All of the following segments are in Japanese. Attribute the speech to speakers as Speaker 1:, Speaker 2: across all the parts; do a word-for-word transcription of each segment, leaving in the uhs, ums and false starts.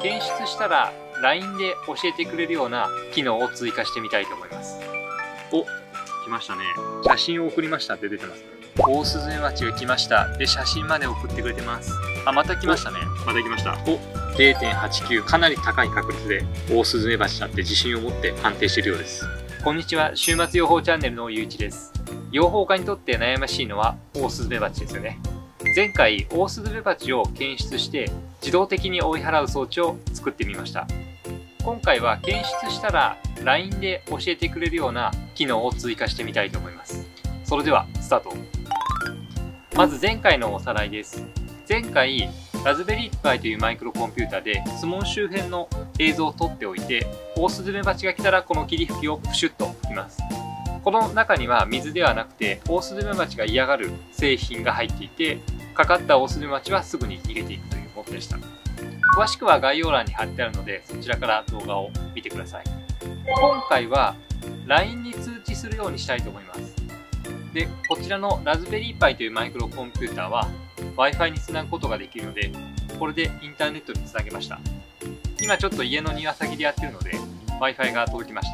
Speaker 1: 検出したら ライン で教えてくれるような機能を追加してみたいと思います。お、来ましたね。写真を送りましたって出てます。オオスズメバチが来ましたで、写真まで送ってくれてます。あ、また来ましたね。また来ました。お、れいてんはちきゅう、かなり高い確率でオオスズメバチだって自信を持って判定しているようです。こんにちは、週末予報チャンネルのゆういちです。養蜂家にとって悩ましいのはオオスズメバチですよね。前回オオスズメバチを検出して自動的に追い払う装置を作ってみました。今回は検出したら ライン で教えてくれるような機能を追加してみたいと思います。それではスタート。まず前回のおさらいです。前回ラズベリーパイというマイクロコンピュータでスモン周辺の映像を撮っておいて、オオスズメバチが来たらこの霧吹きをプシュッと吹きます。この中には水ではなくてオオスズメバチが嫌がる製品が入っていて、かかったオオスズメバチはすぐに逃げていくというものでした。詳しくは概要欄に貼ってあるので、そちらから動画を見てください。今回は ライン に通知するようにしたいと思います。で、こちらのラズベリーパイというマイクロコンピューターは Wi-Fi につなぐことができるので、これでインターネットにつなげました。今ちょっと家の庭先でやってるので Wi-Fi が届きました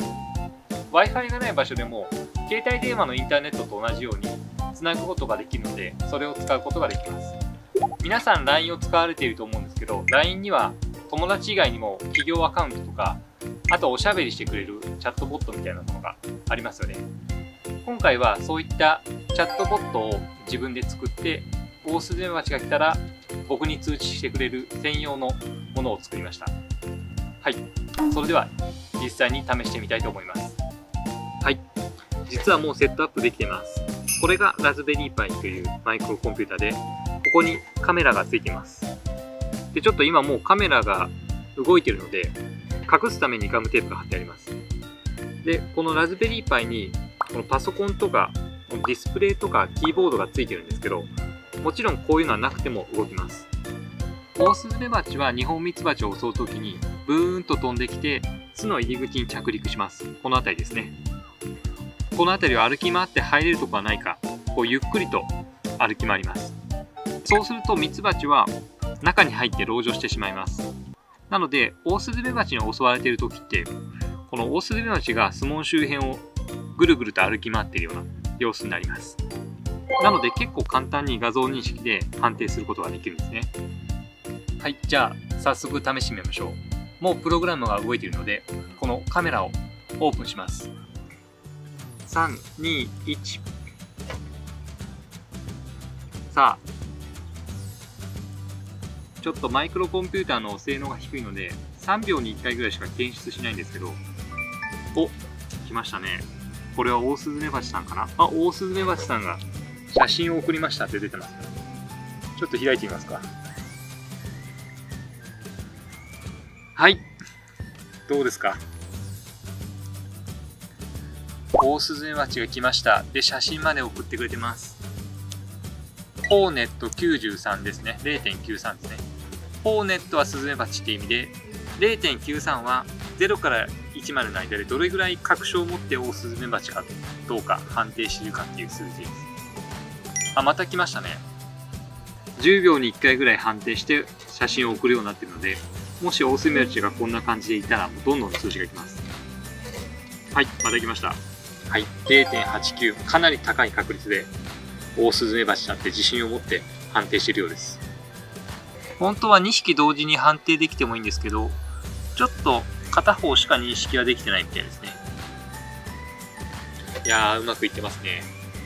Speaker 1: 。Wi-Fi がない場所でも携帯電話のインターネットと同じようにつなぐことができるので、それを使うことができます。皆さん ライン を使われていると思うんですけど、 ライン には友達以外にも企業アカウントとか、あとおしゃべりしてくれるチャットボットみたいなものがありますよね。今回はそういったチャットボットを自分で作って、オオスズメバチが来たら僕に通知してくれる専用のものを作りました。はい、それでは実際に試してみたいと思います。はい、実はもうセットアップできてます。これがラズベリーパイというマイクロコンピュータで、ここにカメラがついています。で、ちょっと今もうカメラが動いているので、隠すためにガムテープが貼ってあります。で、このラズベリーパイにこのパソコンとかディスプレイとかキーボードがついてるんですけど、もちろんこういうのはなくても動きます。オオスズメバチはニホンミツバチを襲うときにブーンと飛んできて巣の入り口に着陸します。この辺りですね。この辺りを歩き回って入れるとこはないか、こうゆっくりと歩き回ります。そうするとミツバチは中に入って籠城してしまいます。なのでオオスズメバチに襲われている時って、このオオスズメバチが巣門周辺をぐるぐると歩き回っているような様子になります。なので結構簡単に画像認識で判定することができるんですね。はい、じゃあ早速試してみましょう。もうプログラムが動いているので、このカメラをオープンします。さん、に、いち。さあ、ちょっとマイクロコンピューターの性能が低いのでさんびょうにいっかいぐらいしか検出しないんですけど、お、来ましたね。これはオオスズメバチさんかな。あ、オオスズメバチさんが写真を送りましたって出てます。ちょっと開いてみますか。はい、どうですか。オオスズメバチが来ましたで、写真まで送ってくれてます。ホーネットきゅうじゅうさんですね。れいてんきゅうさんですね。ホーネットはスズメバチって意味で、れいてんきゅうさんはゼロからいちまでの間でどれぐらい確証を持ってオオスズメバチかどうか判定しているかっていう数字です。あ、また来ましたね。じゅうびょうにいっかいぐらい判定して写真を送るようになってるので、もしオオスズメバチがこんな感じでいたらもうどんどん通知が来ます。はい、また来ました。はい、れいてんはちきゅう、かなり高い確率でオオスズメバチだって自信を持って判定しているようです。本当はにひき同時に判定できてもいいんですけど、ちょっと片方しか認識はできてないみたいですね。いやー、うまくいってますね。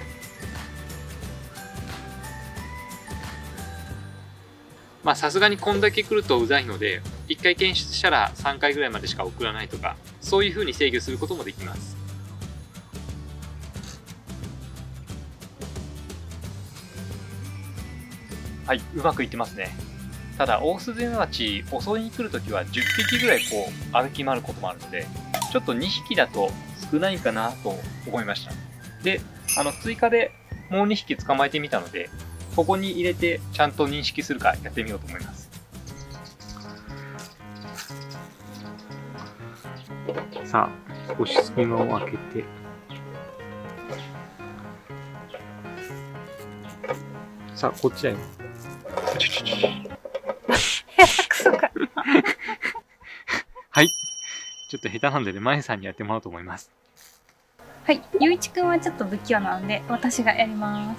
Speaker 1: まあさすがにこんだけ来るとうざいので、いっかい検出したらさんかいぐらいまでしか送らないとか、そういう風に制御することもできます。はい、うまくいってますね。ただオオスズメバチ襲いに来るときはじゅっぴきぐらいこう歩き回ることもあるので、ちょっとにひきだと少ないかなと思いました。で、あの追加でもうにひき捕まえてみたので、ここに入れてちゃんと認識するかやってみようと思います。さあ、少し隙間を空けて、さあこっちだよ。
Speaker 2: 下手くそか
Speaker 1: ちょっと下手なんでね、まゆさんにやってもらおうと思います。
Speaker 2: はい、ゆういちくんはちょっと不器用なので私がやります。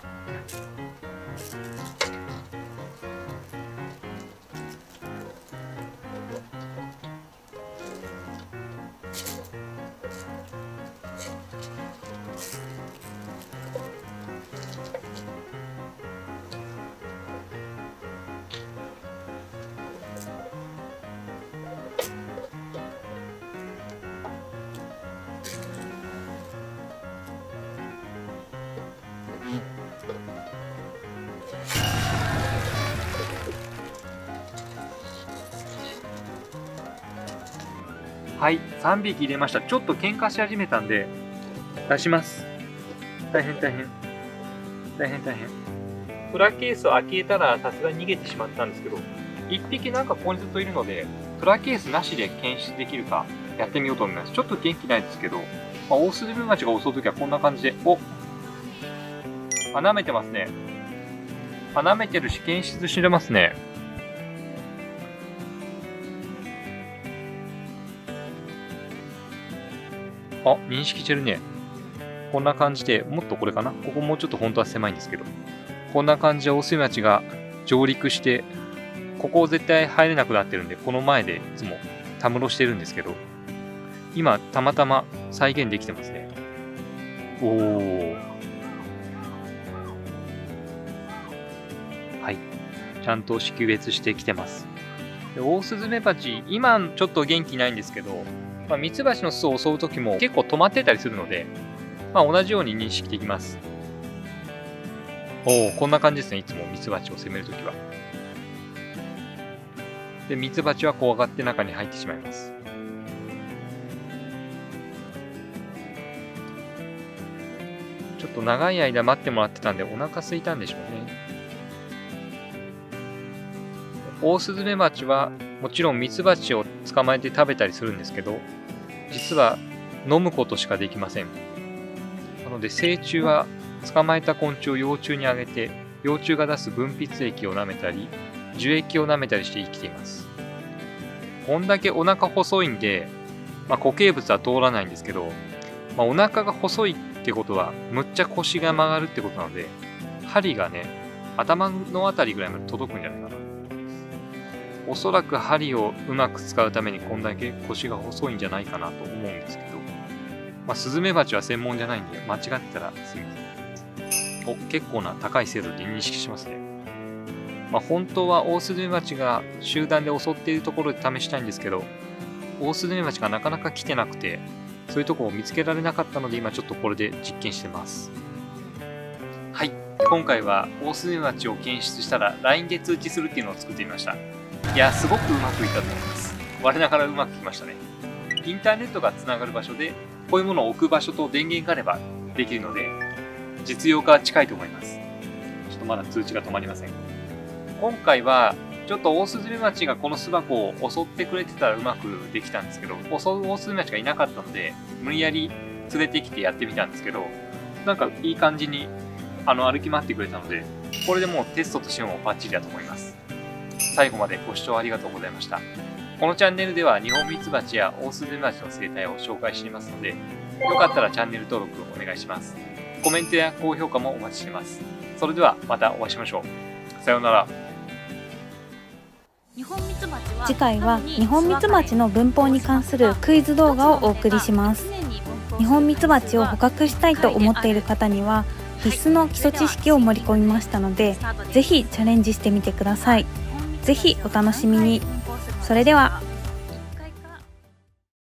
Speaker 1: はい、さんびき入れました。ちょっと喧嘩し始めたんで、出します。大変大変。大変大変。プラケースを開けたらさすがに逃げてしまったんですけど、いっぴきなんかここにずっといるので、プラケースなしで検出できるかやってみようと思います。ちょっと元気ないですけど、まあ、オオスズメバチが襲うときはこんな感じで、おあ、舐めてますね。あ、舐めてるし、検出してますね。あ、認識してるね。こんな感じで、もっとこれかな。ここもうちょっと本当は狭いんですけど。こんな感じでオオスズメバチが上陸して、ここ絶対入れなくなってるんで、この前でいつもたむろしてるんですけど、今、たまたま再現できてますね。おー。はい。ちゃんと識別してきてます。でオオスズメバチ、今ちょっと元気ないんですけど、まあ、ミツバチの巣を襲うときも結構止まってたりするので、まあ、同じように認識できます。おお、こんな感じですね。いつもミツバチを攻めるときは。で、ミツバチは怖がって中に入ってしまいます。ちょっと長い間待ってもらってたんでお腹空いたんでしょうね。オオスズメバチはもちろんミツバチを捕まえて食べたりするんですけど、実は飲むことしかできません。なので成虫は捕まえた昆虫を幼虫にあげて、幼虫が出す分泌液を舐めたり、樹液を舐めたりして生きています。こんだけお腹細いんで、まあ、固形物は通らないんですけど、まあ、お腹が細いってことはむっちゃ腰が曲がるってことなので、針がね、頭のあたりぐらいまで届くんじゃないかな。おそらく針をうまく使うためにこんだけ腰が細いんじゃないかなと思うんですけど、まあ、スズメバチは専門じゃないんで、間違ってたらすみません。お、結構な高い精度で認識しますね。まあ、本当はオオスズメバチが集団で襲っているところで試したいんですけど、オオスズメバチがなかなか来てなくて、そういうところを見つけられなかったので、今ちょっとこれで実験してます。はい、今回はオオスズメバチを検出したら ライン で通知するっていうのを作ってみました。いや、すごくうまくいったと思います。我ながらうまくいきましたね。インターネットがつながる場所で、こういうものを置く場所と電源があればできるので、実用化は近いと思います。ちょっとまだ通知が止まりません。今回は、ちょっとオオスズメバチがこの巣箱を襲ってくれてたらうまくできたんですけど、襲うオオスズメバチがいなかったので、無理やり連れてきてやってみたんですけど、なんかいい感じにあの歩き回ってくれたので、これでもうテストとしてもバッチリだと思います。最後までご視聴ありがとうございました。このチャンネルではニホンミツバチやオオスズメバチの生態を紹介していますので、よかったらチャンネル登録をお願いします。コメントや高評価もお待ちしています。それではまたお会いしましょう。さようなら。
Speaker 2: 次回はニホンミツバチの文法に関するクイズ動画をお送りします。ニホンミツバチを捕獲したいと思っている方には必須の基礎知識を盛り込みましたので、ぜひチャレンジしてみてください。ぜひお楽しみに。それでは。